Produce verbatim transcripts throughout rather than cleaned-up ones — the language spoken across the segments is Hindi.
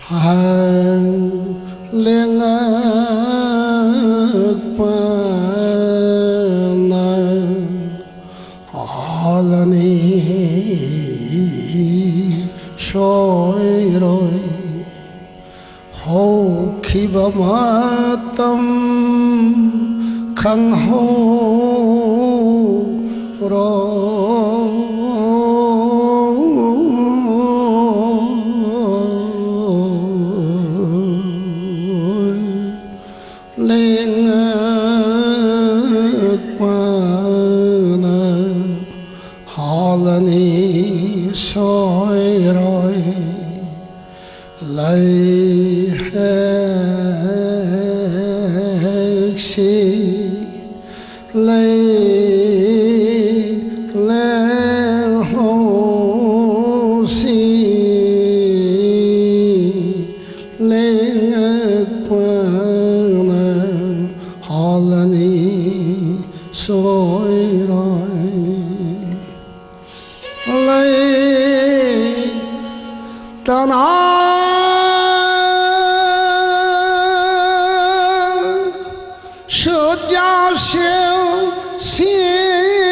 hàng liên ước na họ là ni soi rồi hậu khi ba ma tâm khăng hô rồi lên qua na họ là ni soi rồi lấy hết si lấy lên hồ si lên qua na họ là ni soi rồi lấy ta nói sự giao siêu siêu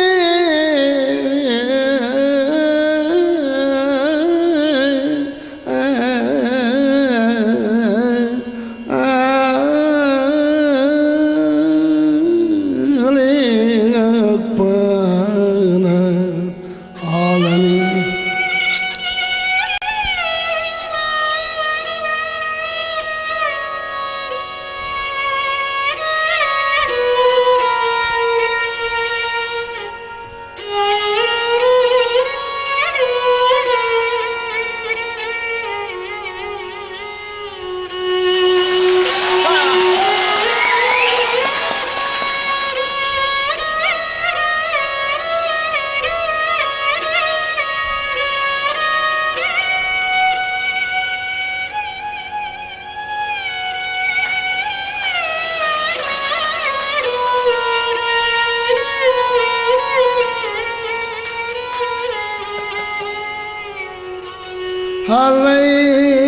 Hallelujah,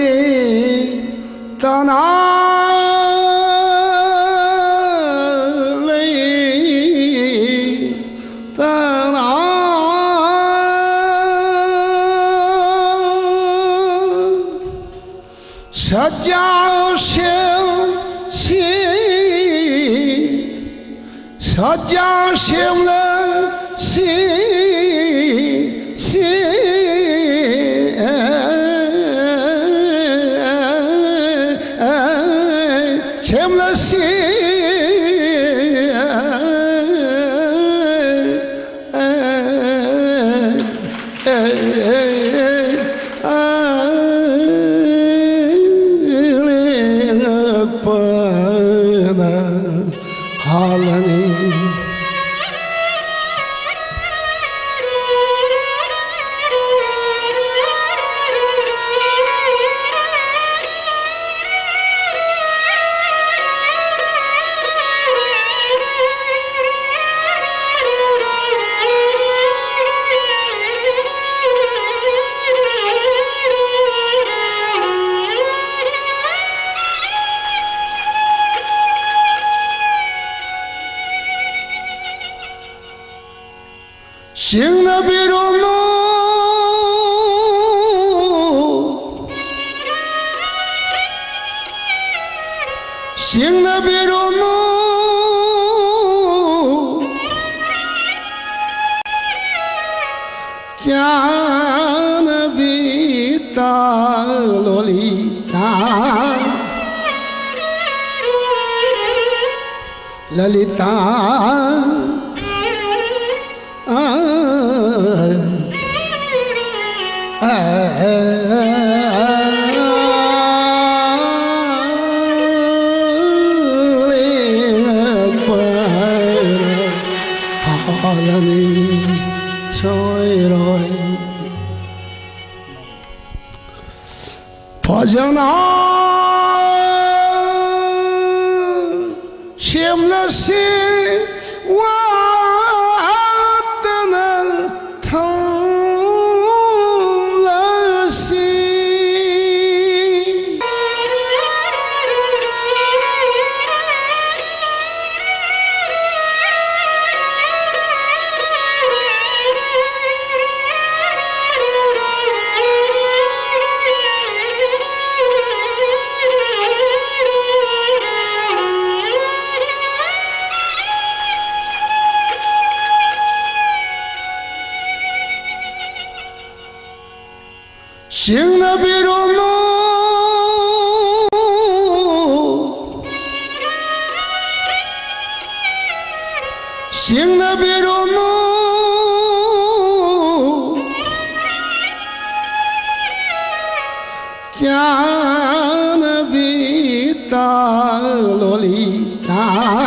sajjao siêu si sajjao siêu le si si siêu le si Sing na birono Sing na birono Jana bita lolita Lalita Phajana Shimla si Wadana Thang la si 싱나 비로노 싱나 비로노 जानवीता लोलिता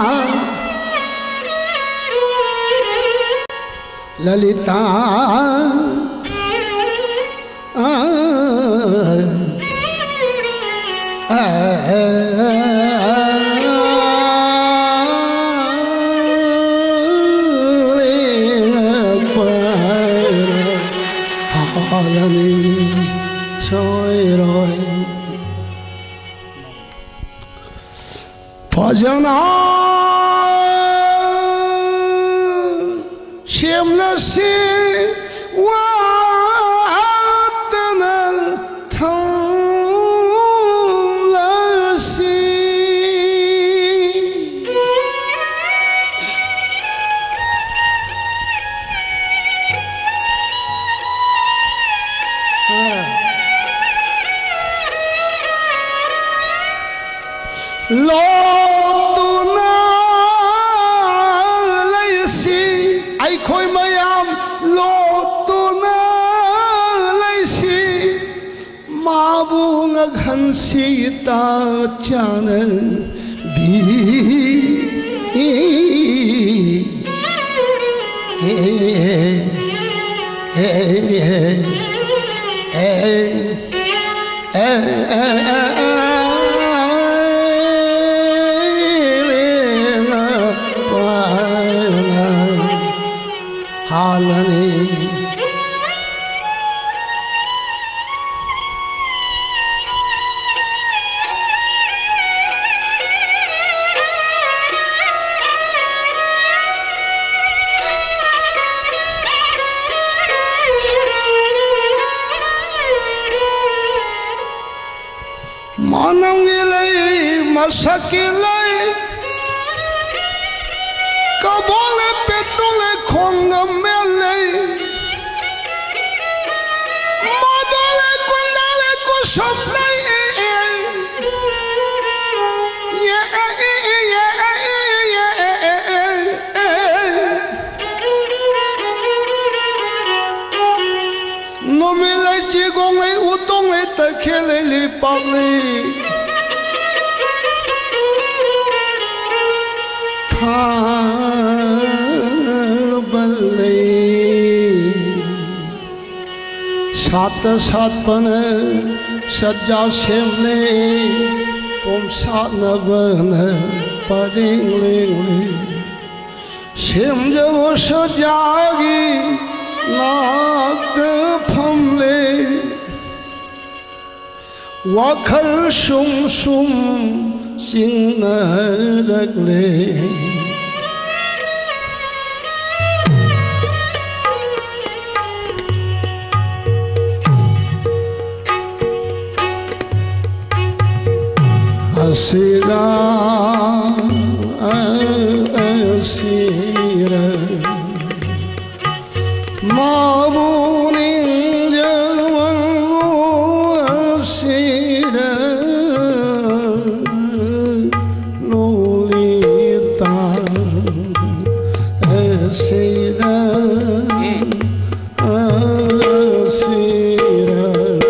ललिता भजना श्यामलसी वातना थलसी लो खोई मयाम लोटुना लैसी माबुंग घनसीता चान भी Masakilay kabole petrole kongamele modole kundale kusoplay yeah no me la chigong e utong e takele li pagli सात सात पन सज्जा शिवने पुम सात नवन परिंगले शिव जब सजागी नाक फमले वखल सुम सुम Singh रगले Asira, asira, mabuning jawan asira, lolita, asira, asira.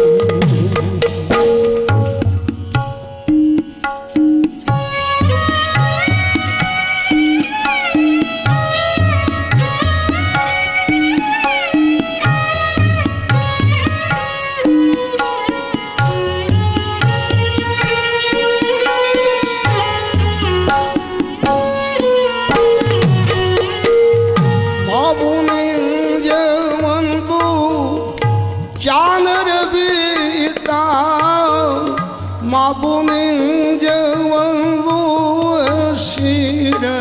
Mabuning jawan bu asira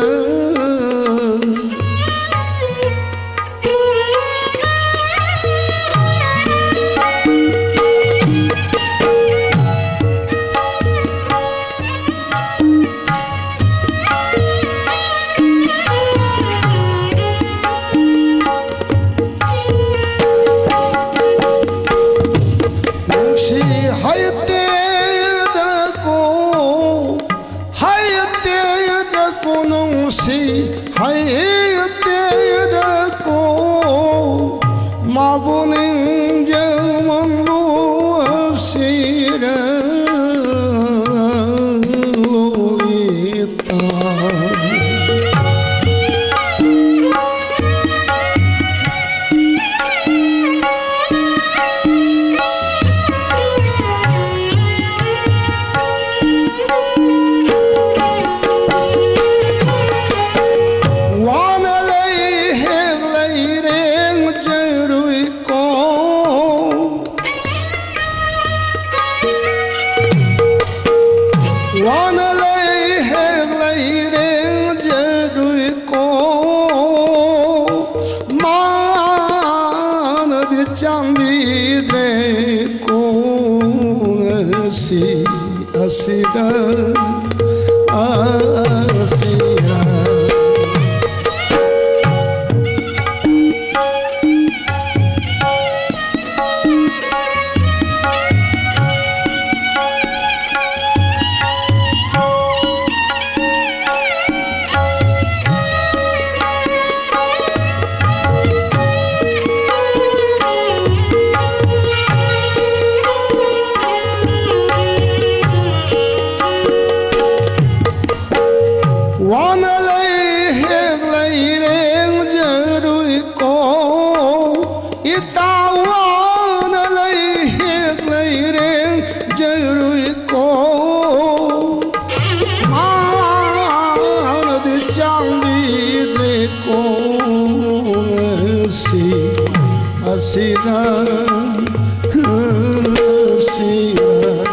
마부는 정원로 시를 있다. Asira, asira. Asira, asira.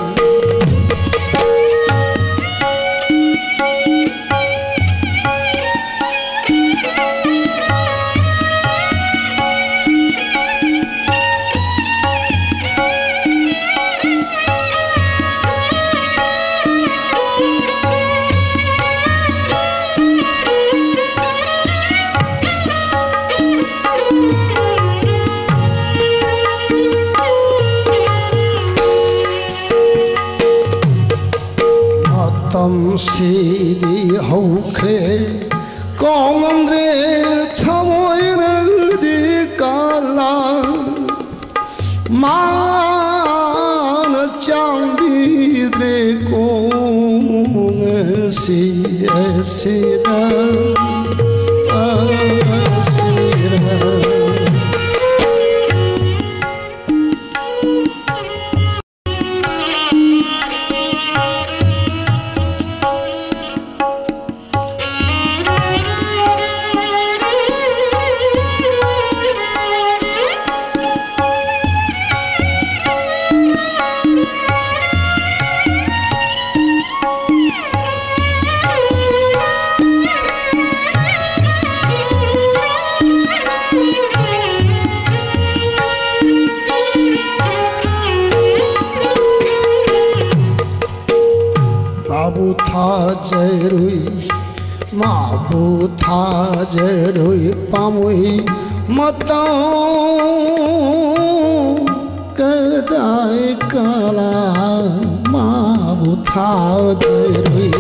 tâm si đi hậu khê con ông rê thao môi nữ đi cả là mà nó chẳng đi rê con si si ra si ra. Mabu tha jerui, mabu tha jerui pamui matau kedai kala mabu tha jerui.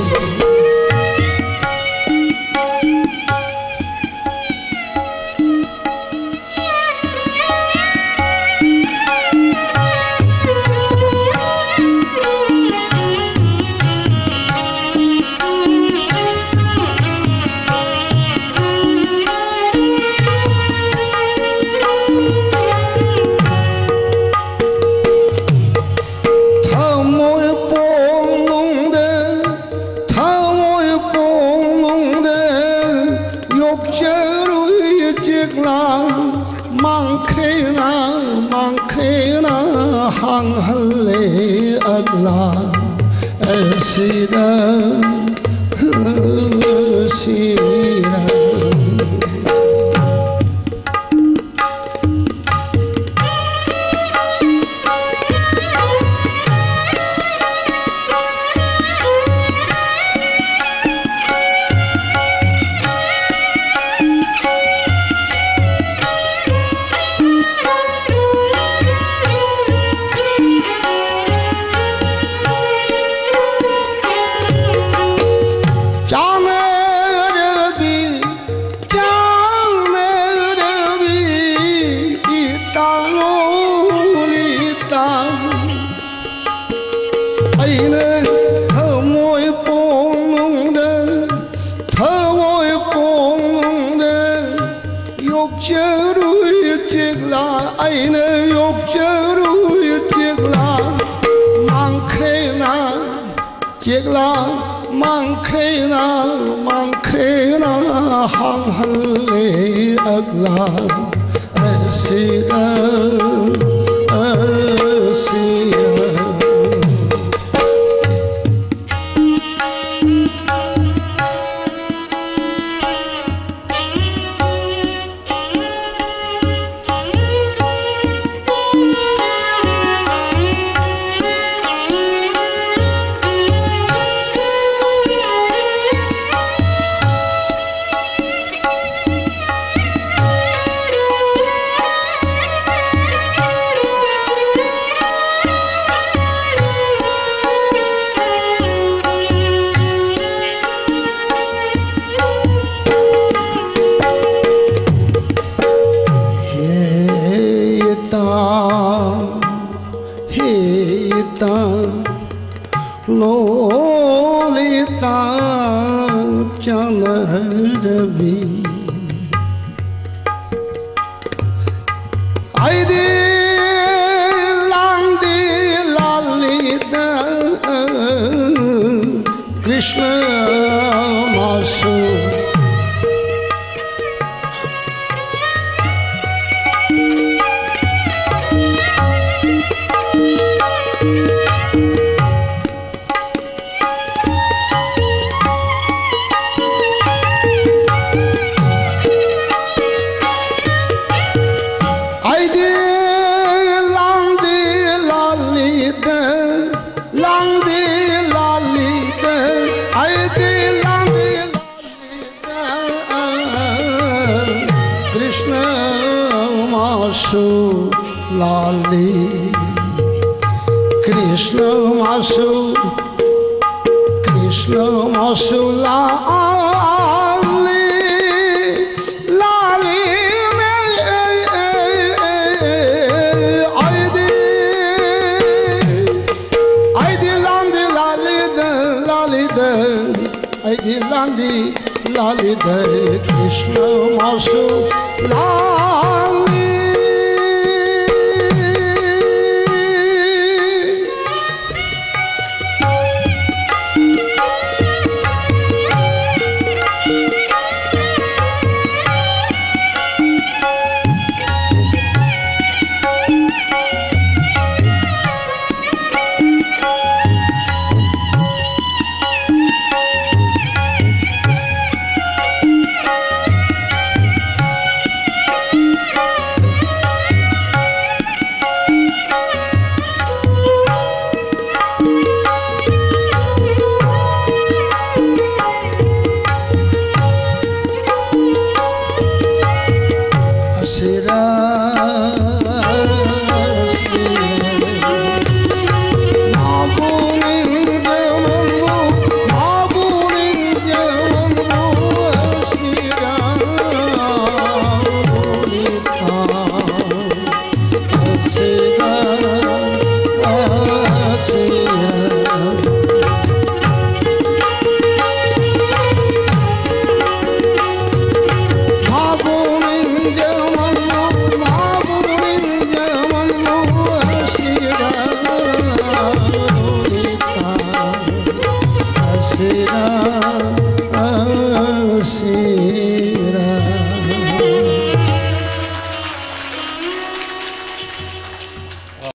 Mang khena mang khena hang halle agla asira asira. Chame 아이는 욕조로 찍라 많게나 찍라 많게나 많게나 항할래 악라 아시라 아시라 Lolita Janaravi Aidi Landi Lalita Krishna Masu Lali Krishna Masu Krishna Masu Lali Lali Aidi Aidi Landi Lali de Lali de Aidi Landi Lali de Krishna Masu Lali